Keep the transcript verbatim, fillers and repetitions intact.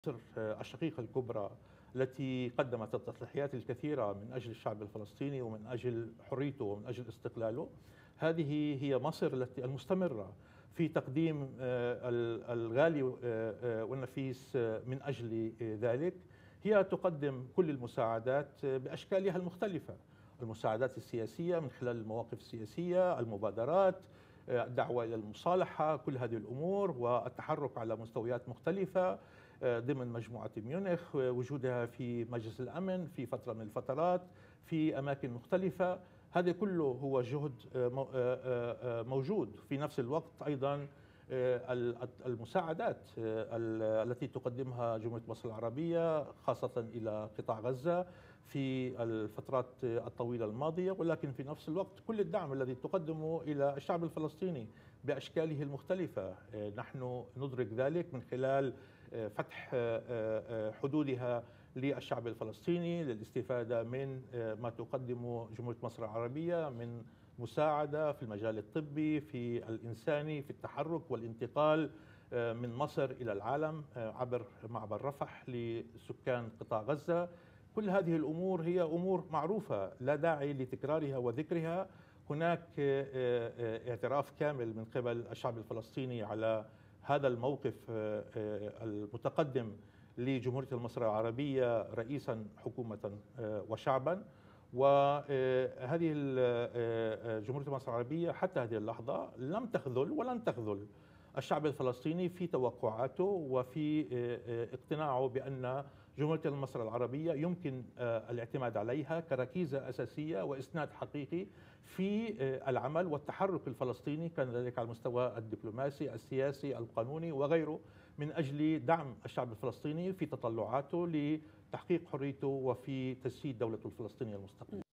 مصر الشقيقة الكبرى التي قدمت التضحيات الكثيرة من أجل الشعب الفلسطيني ومن أجل حريته ومن أجل استقلاله. هذه هي مصر التي المستمرة في تقديم الغالي والنفيس من أجل ذلك. هي تقدم كل المساعدات بأشكالها المختلفة، المساعدات السياسية من خلال المواقف السياسية، المبادرات، الدعوة إلى المصالحة، كل هذه الأمور والتحرك على مستويات مختلفة ضمن مجموعة ميونخ، وجودها في مجلس الأمن في فترة من الفترات في أماكن مختلفة. هذا كله هو جهد موجود. في نفس الوقت أيضا المساعدات التي تقدمها جمهورية مصر العربية خاصة إلى قطاع غزة في الفترات الطويلة الماضية، ولكن في نفس الوقت كل الدعم الذي تقدمه إلى الشعب الفلسطيني بأشكاله المختلفة. نحن ندرك ذلك من خلال فتح حدودها للشعب الفلسطيني للاستفادة من ما تقدمه جمهورية مصر العربية من مساعدة في المجال الطبي، في الإنساني، في التحرك والانتقال من مصر إلى العالم عبر معبر رفح لسكان قطاع غزة. كل هذه الأمور هي أمور معروفة لا داعي لتكرارها وذكرها. هناك اعتراف كامل من قبل الشعب الفلسطيني على هذا الموقف المتقدم لجمهورية مصر العربية رئيسا حكومة وشعبا. وهذه جمهورية مصر العربية حتى هذه اللحظة لم تخذل ولن تخذل الشعب الفلسطيني في توقعاته وفي اقتناعه بأن جمهورية مصر العربية يمكن الاعتماد عليها كركيزة أساسية وإسناد حقيقي في العمل والتحرك الفلسطيني، كان ذلك على المستوى الدبلوماسي، السياسي، القانوني وغيره، من أجل دعم الشعب الفلسطيني في تطلعاته لتحقيق حريته وفي تجسيد دولته الفلسطينية المستقلة.